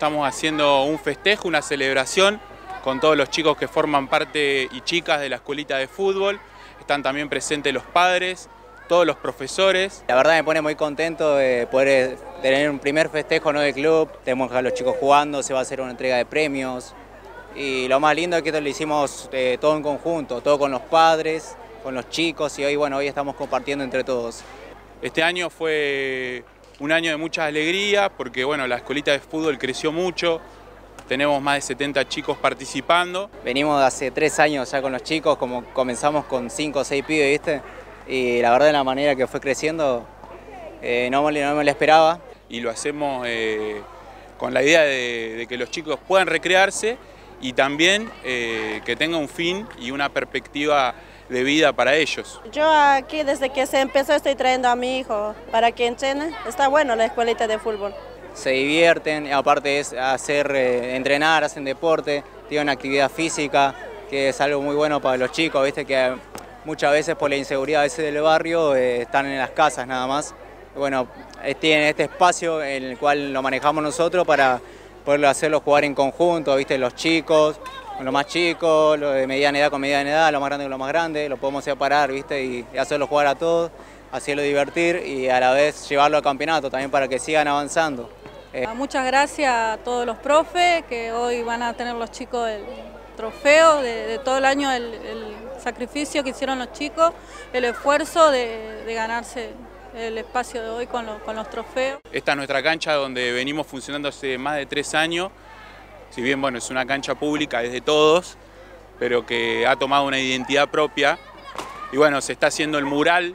Estamos haciendo un festejo, una celebración con todos los chicos que forman parte y chicas de la escuelita de fútbol. Están también presentes los padres, todos los profesores. La verdad me pone muy contento de poder tener un primer festejo, ¿no?, del club. Tenemos a los chicos jugando, se va a hacer una entrega de premios. Y lo más lindo es que esto lo hicimos todo en conjunto, todo con los padres, con los chicos, y hoy estamos compartiendo entre todos. Este año fue un año de mucha alegría porque la escuelita de fútbol creció mucho. Tenemos más de 70 chicos participando. Venimos de hace 3 años ya con los chicos, como comenzamos con 5 o 6 pibes, ¿viste? Y la verdad, de la manera que fue creciendo, no me lo esperaba. Y lo hacemos con la idea de que los chicos puedan recrearse y también que tenga un fin y una perspectiva de vida para ellos. Yo aquí desde que se empezó estoy trayendo a mi hijo para que entrene. Está bueno la escuelita de fútbol. Se divierten, aparte es entrenar, hacen deporte, tienen una actividad física, que es algo muy bueno para los chicos, ¿viste? Que muchas veces por la inseguridad del barrio están en las casas nada más. Bueno, tienen este espacio en el cual lo manejamos nosotros para poder hacerlos jugar en conjunto, ¿viste? Los chicos con los más chicos, los de mediana edad con mediana edad, los más grandes con los más grandes, los podemos separar, ¿viste? Y hacerlos jugar a todos, hacerlos divertir y a la vez llevarlo al campeonato también para que sigan avanzando. Muchas gracias a todos los profes que hoy van a tener los chicos el trofeo de todo el año, el sacrificio que hicieron los chicos, el esfuerzo de ganarse el espacio de hoy con los trofeos. Esta es nuestra cancha donde venimos funcionando hace más de 3 años. Si bien es una cancha pública, es de todos, pero que ha tomado una identidad propia. Y se está haciendo el mural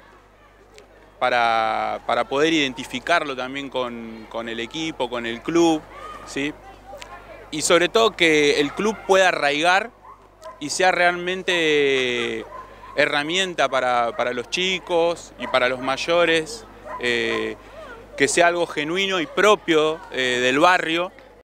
para poder identificarlo también con el equipo, con el club, ¿sí? Y sobre todo que el club pueda arraigar y sea realmente herramienta para los chicos y para los mayores, que sea algo genuino y propio del barrio.